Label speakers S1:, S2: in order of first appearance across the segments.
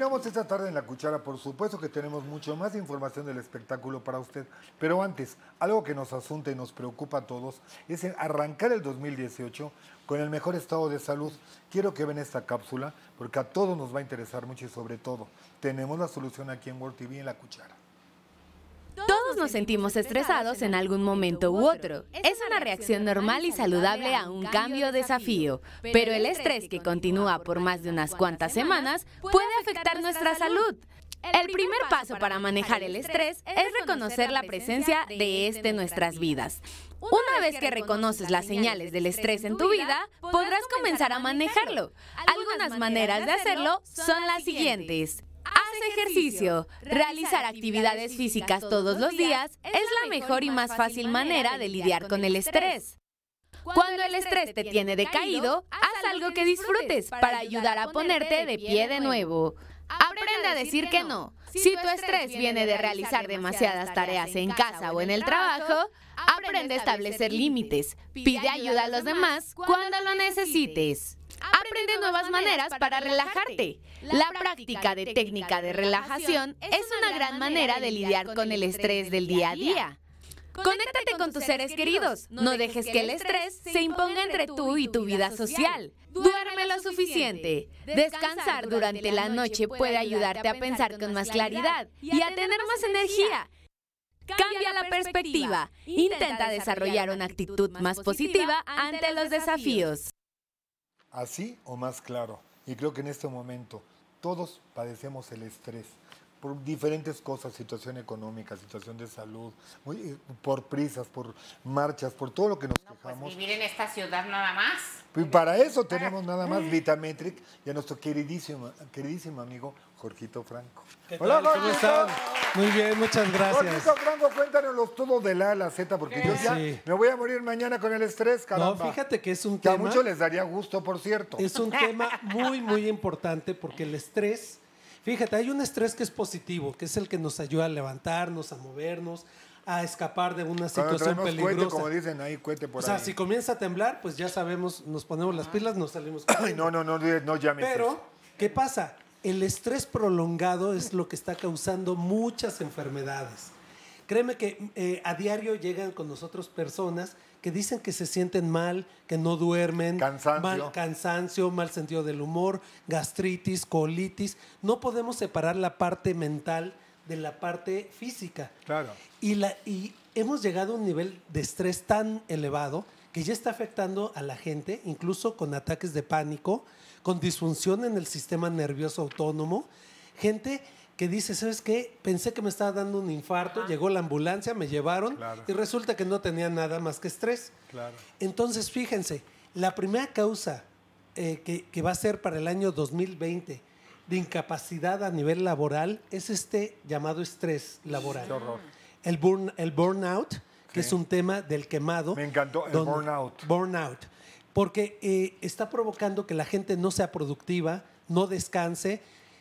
S1: Continuamos esta tarde en La Cuchara. Por supuesto que tenemos mucho más información del espectáculo para usted. Pero antes, algo que nos asunta y nos preocupa a todos es arrancar el 2018 con el mejor estado de salud. Quiero que vean esta cápsula porque a todos nos va a interesar mucho y sobre todo tenemos la solución aquí en World TV en La Cuchara.
S2: Todos nos sentimos estresados en algún momento u otro. Es una reacción normal y saludable a un cambio o desafío, pero el estrés que continúa por más de unas cuantas semanas puede afectar nuestra salud. El primer paso para manejar el estrés es reconocer la presencia de este en nuestras vidas. Una vez que reconoces las señales del estrés en tu vida, podrás comenzar a manejarlo. Algunas maneras de hacerlo son las siguientes. Haz ejercicio. Realizar actividades físicas todos los días es la mejor y más fácil manera de lidiar con el estrés. Cuando el estrés te tiene decaído, haz algo que disfrutes para ayudar a ponerte de pie de nuevo. Aprende a decir que no. Si tu estrés viene de realizar demasiadas tareas en casa o en el trabajo, aprende a establecer límites. Pide ayuda a los demás cuando lo necesites. Aprende nuevas maneras para relajarte. La práctica de técnica de relajación es una gran manera de lidiar con el estrés del día a día. Conéctate con tus seres queridos. No dejes que el estrés se imponga entre tú y tu vida social. Duerme lo suficiente. Descansar durante la noche puede ayudarte a pensar con más claridad y a tener más energía. Cambia la perspectiva. Intenta desarrollar una actitud más positiva ante los desafíos.
S1: Así o más claro. Y creo que en este momento todos padecemos el estrés por diferentes cosas, situación económica, situación de salud, por prisas, por marchas, por todo lo que nos quejamos.
S3: Pues vivir en esta ciudad nada más.
S1: Y para eso tenemos nada más Vitametric y a nuestro queridísimo amigo Jorgito Franco.
S4: Hola, ¿cómo están? Muy bien, muchas gracias.
S1: Jorgito Franco, cuéntanos todo de la A a la Z, porque yo ya me voy a morir mañana con el estrés, caramba.
S4: No, fíjate que es un
S1: que
S4: tema...
S1: a muchos les daría gusto, por cierto.
S4: Es un tema muy importante porque el estrés... Fíjate, hay un estrés que es positivo, que es el que nos ayuda a levantarnos, a movernos, a escapar de una situación peligrosa.
S1: Cohete, como dicen ahí, cohete por ahí.
S4: O sea, si comienza a temblar, pues ya sabemos, nos ponemos las pilas, nos salimos.
S1: Ay, no llames.
S4: Pero, ¿qué pasa? El estrés prolongado es lo que está causando muchas enfermedades. Créeme que a diario llegan con nosotros personas que dicen que se sienten mal, que no duermen, cansancio, mal sentido del humor, gastritis, colitis. No podemos separar la parte mental de la parte física.
S1: Claro.
S4: Y hemos llegado a un nivel de estrés tan elevado que ya está afectando a la gente, incluso con ataques de pánico, con disfunción en el sistema nervioso autónomo. Gente que dice, ¿sabes qué? Pensé que me estaba dando un infarto, llegó la ambulancia, me llevaron y resulta que no tenía nada más que estrés.
S1: Claro.
S4: Entonces, fíjense, la primera causa que va a ser para el año 2020 de incapacidad a nivel laboral es este llamado estrés laboral.
S1: Qué horror.
S4: El burnout, que es un tema del quemado.
S1: Me encantó el burnout.
S4: Burnout. Porque está provocando que la gente no sea productiva, no descanse.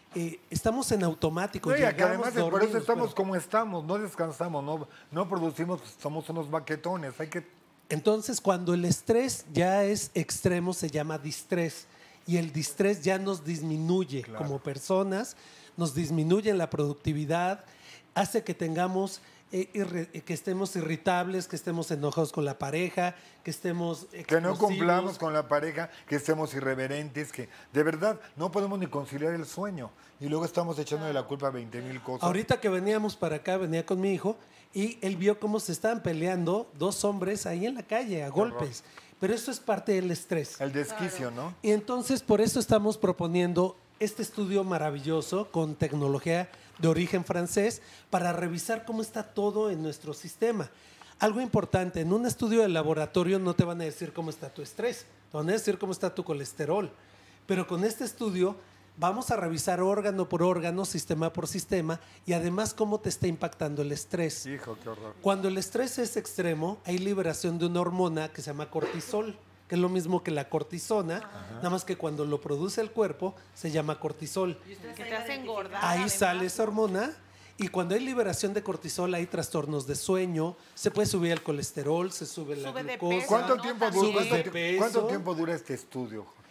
S4: Estamos en automático.
S1: No, y que además por eso estamos como estamos, no descansamos, no producimos, somos unos baquetones.
S4: Entonces, cuando el estrés ya es extremo, se llama distrés. Y el distrés ya nos disminuye como personas, nos disminuye la productividad, hace que tengamos... que estemos irritables, que estemos enojados con la pareja, que estemos explosivos.
S1: Que no cumplamos con la pareja, que estemos irreverentes, que de verdad no podemos ni conciliar el sueño. Y luego estamos echándole la culpa a 20,000 cosas.
S4: Ahorita que veníamos para acá, venía con mi hijo y él vio cómo se estaban peleando dos hombres ahí en la calle a golpes. Pero eso es parte del estrés.
S1: El desquicio, ¿no?
S4: Y entonces por eso estamos proponiendo este estudio maravilloso con tecnología de origen francés para revisar cómo está todo en nuestro sistema. Algo importante, en un estudio de laboratorio no te van a decir cómo está tu estrés, te van a decir cómo está tu colesterol. Pero con este estudio vamos a revisar órgano por órgano, sistema por sistema y además cómo te está impactando el estrés.
S1: Hijo, qué horror.
S4: Cuando el estrés es extremo, hay liberación de una hormona que se llama cortisol, que es lo mismo que la cortisona, nada más que cuando lo produce el cuerpo se llama cortisol.
S3: Que te hace engordar.
S4: Ahí sale esa hormona y cuando hay liberación de cortisol hay trastornos de sueño, se puede subir el colesterol, se sube la glucosa.
S1: ¿Cuánto tiempo dura este estudio?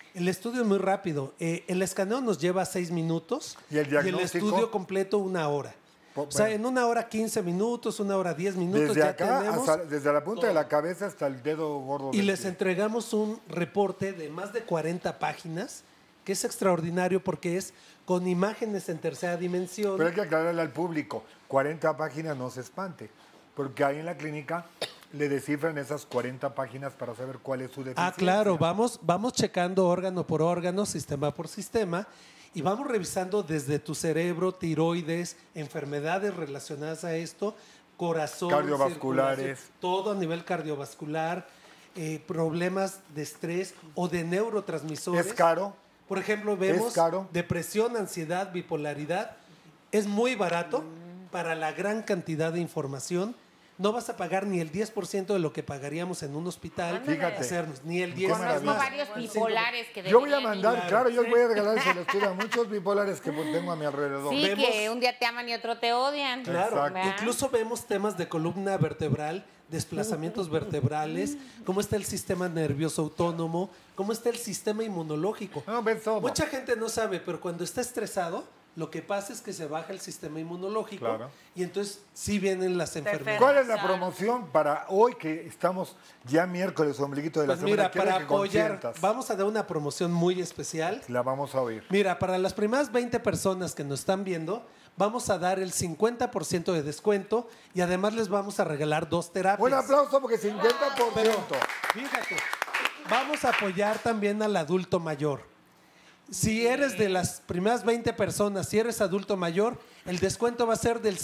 S4: El estudio es muy rápido. El escaneo nos lleva 6 minutos
S1: ¿Y el diagnóstico?
S4: estudio completo 1 hora. O sea, en 1 hora 15 minutos, 1 hora 10 minutos
S1: Desde
S4: ya
S1: acá,
S4: tenemos
S1: desde la punta de la cabeza hasta el dedo gordo.
S4: y
S1: del
S4: les
S1: pie.
S4: entregamos un reporte de más de 40 páginas, que es extraordinario porque es con imágenes en tercera dimensión.
S1: Pero hay que aclararle al público, 40 páginas no se espante, porque ahí en la clínica le descifran esas 40 páginas para saber cuál es su deficiencia.
S4: Ah, claro, vamos checando órgano por órgano, sistema por sistema, y vamos revisando desde tu cerebro, tiroides, enfermedades relacionadas a esto, corazón,
S1: Cardiovasculares.
S4: circulación, todo a nivel cardiovascular, problemas de estrés o de neurotransmisores.
S1: ¿Es caro?
S4: Por ejemplo, vemos
S1: ¿Es caro?
S4: depresión, ansiedad, bipolaridad. Es muy barato para la gran cantidad de información. No vas a pagar ni el 10% de lo que pagaríamos en un hospital.
S1: Fíjate.
S4: Hacernos, ni el 10%.
S3: Conozco
S1: maravilla.
S3: varios bipolares que
S1: Yo voy a
S3: deberían
S1: mandar,
S3: ir.
S1: claro, yo voy a regalar ese estudio a muchos bipolares que tengo a mi alrededor.
S3: Sí,
S4: Vemos-
S3: que un día te aman y otro te odian.
S4: Claro,
S1: Exacto.
S4: incluso vemos temas de columna vertebral, desplazamientos vertebrales, cómo está el sistema nervioso autónomo, cómo está el sistema inmunológico.
S1: No, ves todo.
S4: Mucha gente no sabe, pero cuando está estresado, lo que pasa es que se baja el sistema inmunológico
S1: Claro.
S4: y entonces sí vienen las enfermedades.
S1: ¿Cuál es la promoción para hoy que estamos ya miércoles, ombliguito de la
S4: Pues
S1: semana?
S4: mira,
S1: Quiero
S4: para
S1: que
S4: apoyar,
S1: consientas.
S4: vamos a dar una promoción muy especial.
S1: La vamos a oír.
S4: Mira, para las primeras 20 personas que nos están viendo, vamos a dar el 50% de descuento y además les vamos a regalar 2 terapias.
S1: Un aplauso porque 50%.
S4: Pero fíjate, vamos a apoyar también al adulto mayor. Si eres de las primeras 20 personas, si eres adulto mayor, el descuento va a ser del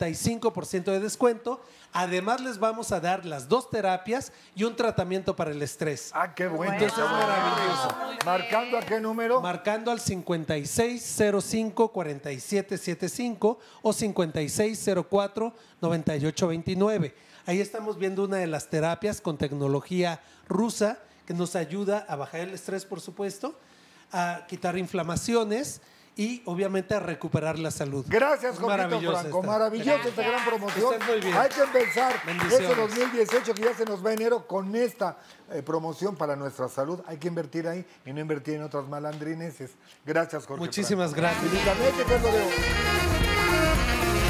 S4: 55% de descuento. Además, les vamos a dar las 2 terapias y un tratamiento para el estrés.
S1: Ah, qué bueno.
S4: Entonces, es maravilloso.
S1: ¿Marcando a qué número?
S4: Marcando al 5605-4775 o 5604-9829. Ahí estamos viendo una de las terapias con tecnología rusa que nos ayuda a bajar el estrés, por supuesto, a quitar inflamaciones y obviamente a recuperar la salud.
S1: Gracias,
S4: Es
S1: Jorgito
S4: maravillosa
S1: Franco.
S4: esta.
S1: Maravillosa esta gran promoción.
S4: Estás muy bien.
S1: Hay que empezar
S4: Bendiciones.
S1: este 2018 que ya se nos va enero con esta promoción para nuestra salud. Hay que invertir ahí y no invertir en otras malandrineses. Gracias, Jorge.
S4: Muchísimas
S1: Franco.
S4: gracias.
S1: Infinitamente, ¿qué es lo de hoy?